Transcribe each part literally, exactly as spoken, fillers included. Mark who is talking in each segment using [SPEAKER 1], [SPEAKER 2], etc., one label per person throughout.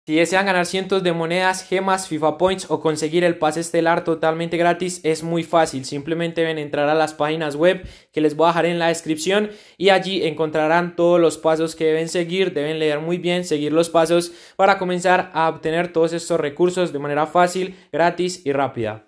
[SPEAKER 1] Si desean ganar cientos de monedas, gemas, FIFA Points o conseguir el pase estelar totalmente gratis, es muy fácil. Simplemente deben entrar a las páginas web que les voy a dejar en la descripción y allí encontrarán todos los pasos que deben seguir. Deben leer muy bien, seguir los pasos para comenzar a obtener todos estos recursos de manera fácil, gratis y rápida.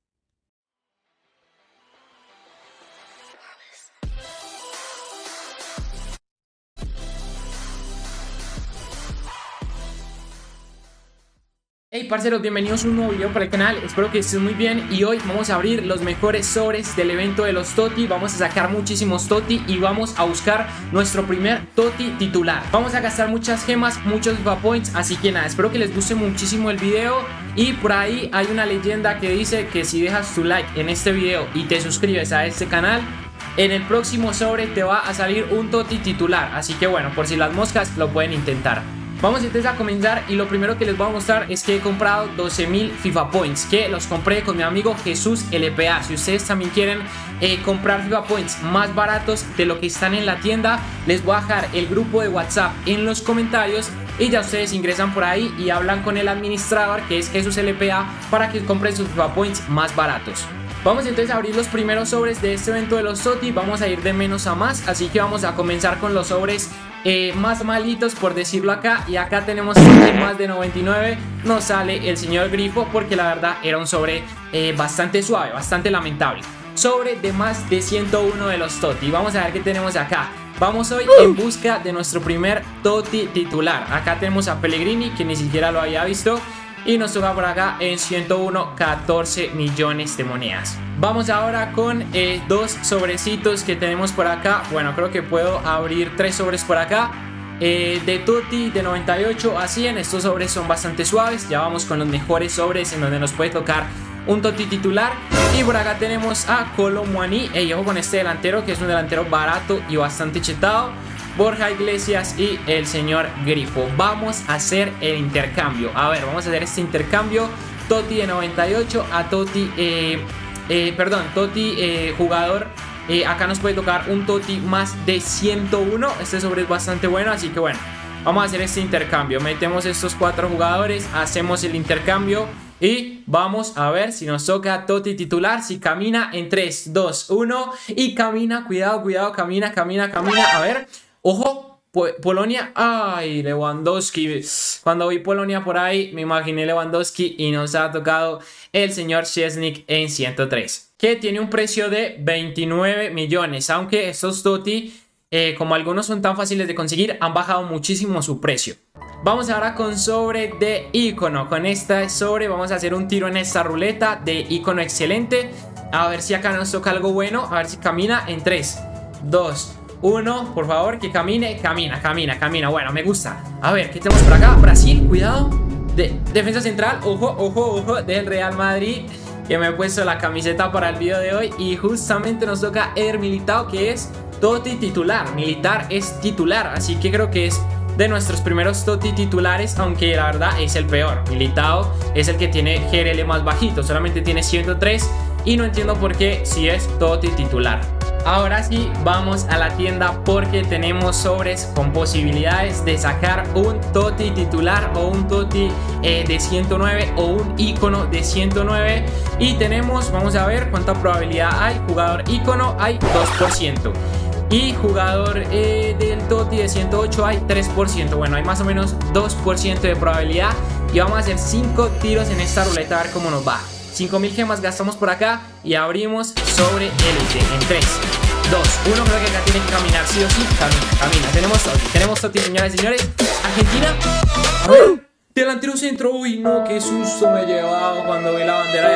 [SPEAKER 1] Hey parceros, bienvenidos a un nuevo video para el canal, espero que estén muy bien y hoy vamos a abrir los mejores sobres del evento de los TOTY. Vamos a sacar muchísimos TOTY y vamos a buscar nuestro primer TOTY titular. Vamos a gastar muchas gemas, muchos FIFA Points, así que nada, espero que les guste muchísimo el video. Y por ahí hay una leyenda que dice que si dejas tu like en este video y te suscribes a este canal, en el próximo sobre te va a salir un TOTY titular. Así que bueno, por si las moscas lo pueden intentar. Vamos entonces a comenzar y lo primero que les voy a mostrar es que he comprado doce mil FIFA Points, que los compré con mi amigo Jesús L P A. Si ustedes también quieren eh, comprar FIFA Points más baratos de lo que están en la tienda, les voy a dejar el grupo de WhatsApp en los comentarios y ya ustedes ingresan por ahí y hablan con el administrador, que es Jesús L P A, para que compren sus FIFA Points más baratos. Vamos entonces a abrir los primeros sobres de este evento de los TOTY. Vamos a ir de menos a más, así que vamos a comenzar con los sobres eh, más malitos, por decirlo acá. Y acá tenemos más de noventa y nueve. Nos sale el señor Grifo porque la verdad era un sobre eh, bastante suave, bastante lamentable. Sobre de más de ciento uno de los TOTY. Vamos a ver qué tenemos acá. Vamos hoy en busca de nuestro primer TOTY titular. Acá tenemos a Pellegrini, que ni siquiera lo había visto. Y nos toca por acá en ciento uno, catorce millones de monedas. Vamos ahora con eh, dos sobrecitos que tenemos por acá. Bueno, creo que puedo abrir tres sobres por acá. Eh, de TOTY de noventa y ocho a cien. Estos sobres son bastante suaves. Ya vamos con los mejores sobres en donde nos puede tocar un TOTY titular. Y por acá tenemos a Kolo Muani. Y ojo con este delantero, que es un delantero barato y bastante chetado. Borja Iglesias y el señor Grifo. Vamos a hacer el intercambio. A ver, vamos a hacer este intercambio. TOTY de noventa y ocho a TOTY eh, eh, Perdón, TOTY eh, jugador. eh, Acá nos puede tocar un TOTY más de ciento uno. Este sobre es bastante bueno, así que bueno, vamos a hacer este intercambio. Metemos estos cuatro jugadores, hacemos el intercambio y vamos a ver si nos toca TOTY titular. Si camina en tres, dos, uno. Y camina, cuidado, cuidado, camina, camina, camina. A ver, ojo, Polonia. Ay, Lewandowski. Cuando vi Polonia por ahí me imaginé Lewandowski y nos ha tocado el señor Szczęsny en ciento tres, que tiene un precio de veintinueve millones. Aunque estos TOTY, eh, como algunos son tan fáciles de conseguir, han bajado muchísimo su precio. Vamos ahora con sobre de icono. Con esta sobre vamos a hacer un tiro en esta ruleta de icono excelente. A ver si acá nos toca algo bueno. A ver si camina en tres, dos, uno. Por favor, que camine. Camina, camina, camina. Bueno, me gusta. A ver, ¿qué tenemos por acá? Brasil, cuidado. De, defensa central, ojo, ojo, ojo, del Real Madrid, que me he puesto la camiseta para el video de hoy. Y justamente nos toca Eder Militao, que es TOTY titular. Militar es titular, así que creo que es de nuestros primeros TOTY titulares, aunque la verdad es el peor. Militao es el que tiene G R L más bajito, solamente tiene ciento tres. Y no entiendo por qué si es TOTY titular. Ahora sí, vamos a la tienda porque tenemos sobres con posibilidades de sacar un TOTY titular o un TOTY eh, de ciento nueve o un icono de ciento nueve. Y tenemos, vamos a ver cuánta probabilidad hay. Jugador icono hay dos por ciento. Y jugador eh, del TOTY de ciento ocho hay tres por ciento. Bueno, hay más o menos dos por ciento de probabilidad. Y vamos a hacer cinco tiros en esta ruleta a ver cómo nos va. cinco mil gemas gastamos por acá y abrimos sobre élite en tres, dos, uno. Creo que acá tiene que caminar sí o sí. Camina, camina. Tenemos TOTY, tenemos TOTY, señoras y señores. Argentina. A ver, delantero centro. Uy, no, qué susto me he llevado cuando vi la bandera de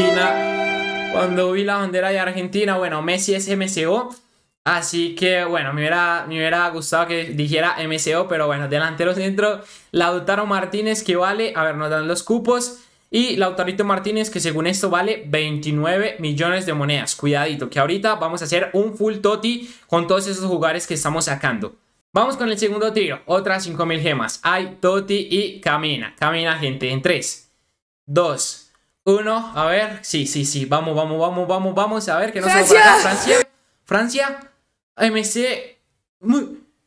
[SPEAKER 1] Argentina. Cuando vi la bandera de Argentina. Bueno, Messi es M C O. Así que bueno, me hubiera, me hubiera gustado que dijera M C O. Pero bueno, delantero centro, Lautaro Martínez, que vale, a ver, nos dan los cupos. Y Lautarito Martínez, que según esto vale veintinueve millones de monedas. Cuidadito, que ahorita vamos a hacer un full TOTY con todos esos jugadores que estamos sacando. Vamos con el segundo tiro, otras cinco mil gemas. Hay TOTY y camina, camina gente, en tres, dos, uno. A ver, sí, sí, sí, vamos, vamos, vamos, vamos, vamos. A ver, que no se va por acá. Francia, Francia, M C. Muy...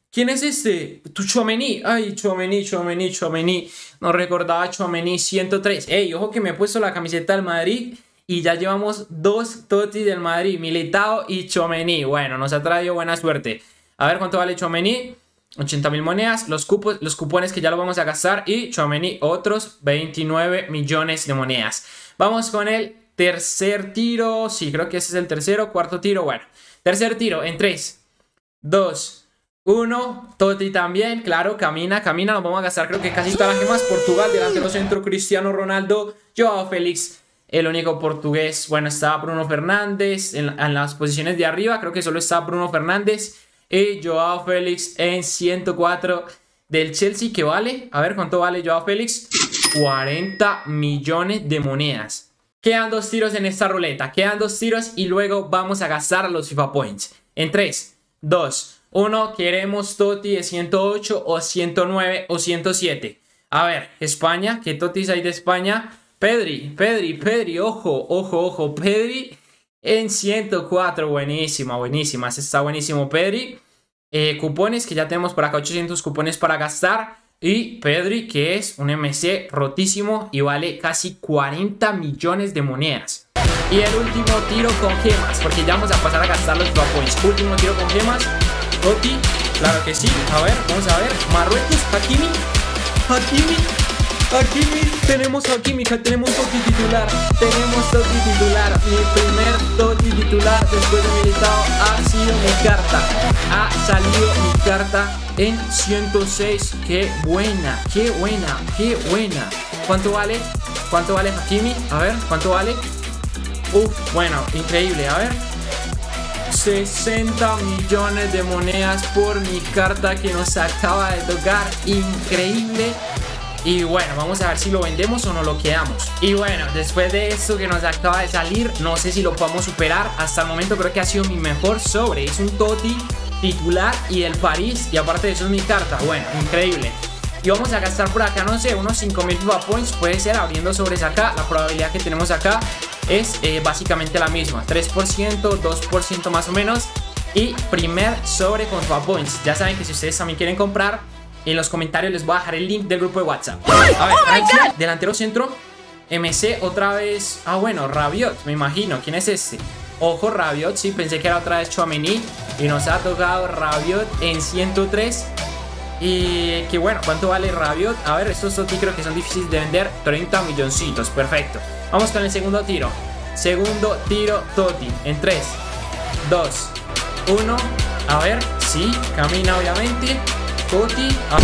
[SPEAKER 1] ¿Quién es este? Tu Tchouaméni. Ay, Tchouaméni, Tchouaméni, Tchouaméni. No recordaba Tchouaméni ciento tres. Ey, ojo que me he puesto la camiseta del Madrid y ya llevamos dos Totti del Madrid, Militao y Tchouaméni. Bueno, nos ha traído buena suerte. A ver cuánto vale Tchouaméni. ochenta mil monedas, los, cupos, los cupones que ya lo vamos a gastar y Tchouaméni otros veintinueve millones de monedas. Vamos con el tercer tiro. Sí, creo que ese es el tercero, cuarto tiro. Bueno, tercer tiro en tres, dos, uno. Totti también, claro, camina, camina. Nos vamos a gastar creo que casi todas las gemas. Portugal, delantero centro, Cristiano Ronaldo, Joao Félix. El único portugués, bueno, estaba Bruno Fernández en, en las posiciones de arriba. Creo que solo está Bruno Fernández y Joao Félix en ciento cuatro del Chelsea, que vale, a ver cuánto vale Joao Félix, cuarenta millones de monedas. Quedan dos tiros en esta ruleta, quedan dos tiros y luego vamos a gastar los FIFA Points. En tres, dos, uno, queremos Totti de ciento ocho o ciento nueve o ciento siete. A ver, España, ¿qué Totis hay de España? Pedri, Pedri, Pedri, ojo, ojo, ojo, Pedri en ciento cuatro, buenísima, buenísima, está buenísimo Pedri. Eh, cupones que ya tenemos por acá, ochocientos cupones para gastar. Y Pedri, que es un M C rotísimo y vale casi cuarenta millones de monedas. Y el último tiro con gemas, porque ya vamos a pasar a gastar los points. Último tiro con gemas, Totti, claro que sí. A ver, vamos a ver, Marruecos, Hakimi, Hakimi. Hakimi, tenemos Hakimi, tenemos Totti titular, tenemos Totti titular, mi primer Totti titular después de Militao ha sido mi carta, ha salido mi carta en ciento seis, qué buena, qué buena, qué buena. ¿Cuánto vale? ¿Cuánto vale Hakimi? A ver, ¿cuánto vale? Uf, bueno, increíble, a ver, sesenta millones de monedas por mi carta que nos acaba de tocar, increíble. Y bueno, vamos a ver si lo vendemos o no lo quedamos. Y bueno, después de esto que nos acaba de salir, no sé si lo podemos superar. Hasta el momento creo que ha sido mi mejor sobre. Es un Totti titular y del París. Y aparte de eso es mi carta. Bueno, increíble. Y vamos a gastar por acá, no sé, unos cinco mil FIFA Points. Puede ser abriendo sobres acá. La probabilidad que tenemos acá es eh, básicamente la misma. tres por ciento, dos por ciento más o menos. Y primer sobre con FIFA Points. Ya saben que si ustedes también quieren comprar, en los comentarios les voy a dejar el link del grupo de WhatsApp. A ver, Francia, delantero centro, M C otra vez. Ah, bueno, Rabiot, me imagino. ¿Quién es este? Ojo, Rabiot, sí, pensé que era otra vez Tchouaméni. Y nos ha tocado Rabiot en ciento tres. Y que bueno, ¿cuánto vale Rabiot? A ver, estos Totti creo que son difíciles de vender. treinta milloncitos, perfecto. Vamos con el segundo tiro. Segundo tiro Totti en tres, dos, uno. A ver, sí, camina obviamente. Totti, a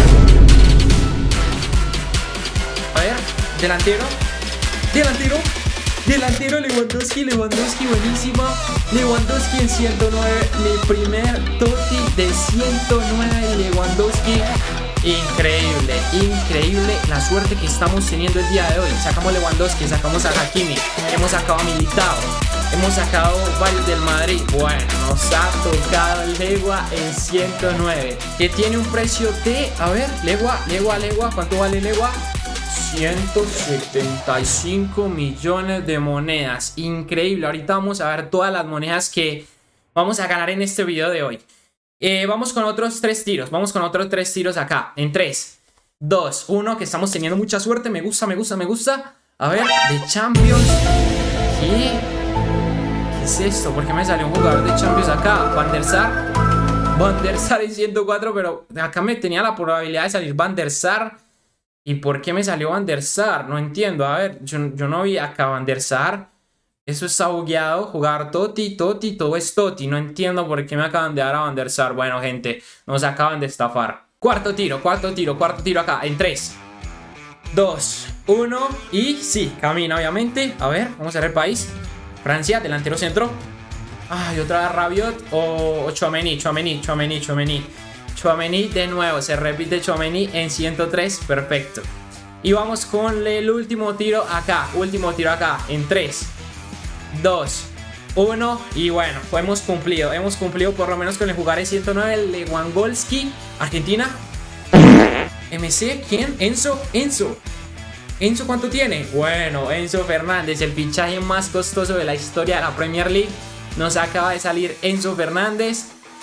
[SPEAKER 1] ver, delantero, delantero, delantero, Lewandowski, Lewandowski, buenísima, Lewandowski en ciento nueve, mi primer Totti de ciento nueve, Lewandowski, increíble, increíble la suerte que estamos teniendo el día de hoy. Sacamos Lewandowski, sacamos a Hakimi, hemos sacado a Militao, hemos sacado varios del Madrid. Bueno, nos ha tocado el Legua en ciento nueve, que tiene un precio de, a ver, Legua, Legua, Legua, ¿cuánto vale Legua? ciento setenta y cinco millones de monedas, increíble. Ahorita vamos a ver todas las monedas que vamos a ganar en este video de hoy. eh, Vamos con otros tres tiros, vamos con otros tres tiros acá, en tres, dos, uno, que estamos teniendo mucha suerte. Me gusta, me gusta, me gusta. A ver, de Champions. ¿Qué? ¿Qué es esto? ¿Por qué me salió un jugador de Champions acá? Van der Sar. Van der Sar en ciento cuatro, pero acá me tenía la probabilidad de salir Van der Sar. ¿Y por qué me salió Van der Sar? No entiendo. A ver, yo, yo no vi acá Van der Sar. Eso está bugueado. Jugar Totti, Totti, todo es Totti. No entiendo por qué me acaban de dar a Van der Sar. Bueno, gente, nos acaban de estafar. Cuarto tiro, cuarto tiro, cuarto tiro acá. En tres, dos, uno. Y sí, camina obviamente. A ver, vamos a ver el país. Francia, delantero centro. Ay, otra vez Rabiot o, o Tchouaméni, Tchouaméni, Tchouaméni, Tchouaméni. Tchouaméni de nuevo, se repite Tchouaméni en ciento tres, perfecto. Y vamos con el último tiro acá, último tiro acá, en tres, dos, uno. Y bueno, pues hemos cumplido, hemos cumplido por lo menos con el jugar en ciento nueve, el Lewandowski, Argentina. M C, ¿quién? Enzo, Enzo. ¿Enzo cuánto tiene? Bueno, Enzo Fernández, el fichaje más costoso de la historia de la Premier League. Nos acaba de salir Enzo Fernández.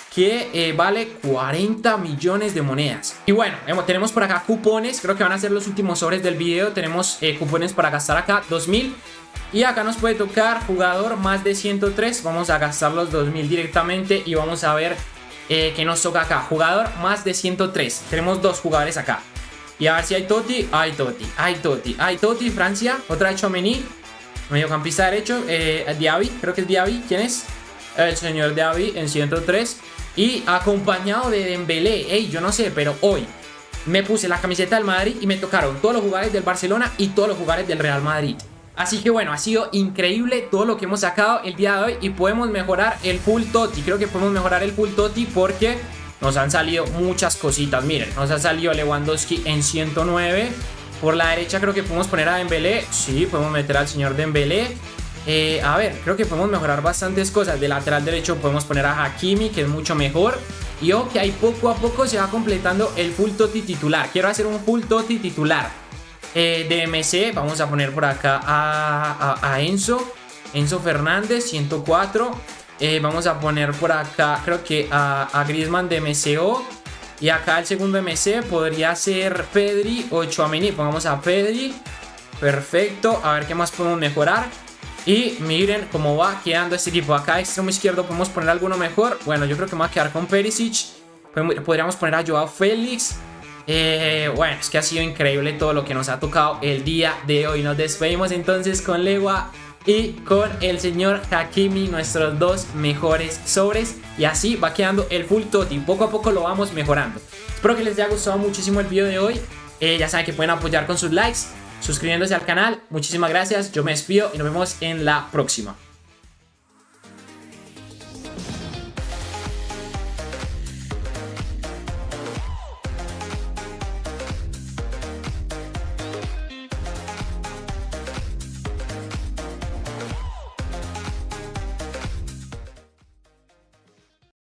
[SPEAKER 1] que eh, vale cuarenta millones de monedas. Y bueno, tenemos por acá cupones, creo que van a ser los últimos sobres del video. Tenemos eh, cupones para gastar acá, dos mil. Y acá nos puede tocar jugador más de ciento tres. Vamos a gastar los dos mil directamente y vamos a ver eh, qué nos toca acá. Jugador más de ciento tres. Tenemos dos jugadores acá. Y a ver si hay Totti. Hay Totti, hay Totti, hay Totti. Francia, otra Tchouaméni, mediocampista derecho. eh, Diaby, creo que es Diaby. ¿Quién es? El señor Diaby en ciento tres. Y acompañado de Dembélé. Ey, yo no sé, pero hoy me puse la camiseta del Madrid y me tocaron todos los jugadores del Barcelona y todos los jugadores del Real Madrid. Así que bueno, ha sido increíble todo lo que hemos sacado el día de hoy y podemos mejorar el full Totti. Creo que podemos mejorar el full Totti porque nos han salido muchas cositas. Miren, nos ha salido Lewandowski en ciento nueve. Por la derecha creo que podemos poner a Dembélé. Sí, podemos meter al señor Dembélé. Eh, a ver, creo que podemos mejorar bastantes cosas. De lateral derecho podemos poner a Hakimi, que es mucho mejor. Y ojo que ahí poco a poco se va completando el full Totti titular. Quiero hacer un full Totti titular. Eh, de M C, vamos a poner por acá a, a, a Enzo. Enzo Fernández, ciento cuatro. Eh, vamos a poner por acá, creo que a, a Griezmann de M C O. Y acá el segundo M C podría ser Pedri o Tchouaméni. Pongamos a Pedri. Perfecto. A ver qué más podemos mejorar. Y miren cómo va quedando este equipo. Acá extremo izquierdo podemos poner alguno mejor. Bueno, yo creo que me voy a quedar con Perisic. Podríamos poner a Joao Félix. Eh, bueno, es que ha sido increíble todo lo que nos ha tocado el día de hoy. Nos despedimos entonces con Lewa y con el señor Hakimi, nuestros dos mejores sobres. Y así va quedando el full Totti. Poco a poco lo vamos mejorando. Espero que les haya gustado muchísimo el video de hoy. eh, Ya saben que pueden apoyar con sus likes, suscribiéndose al canal. Muchísimas gracias, yo me despido y nos vemos en la próxima.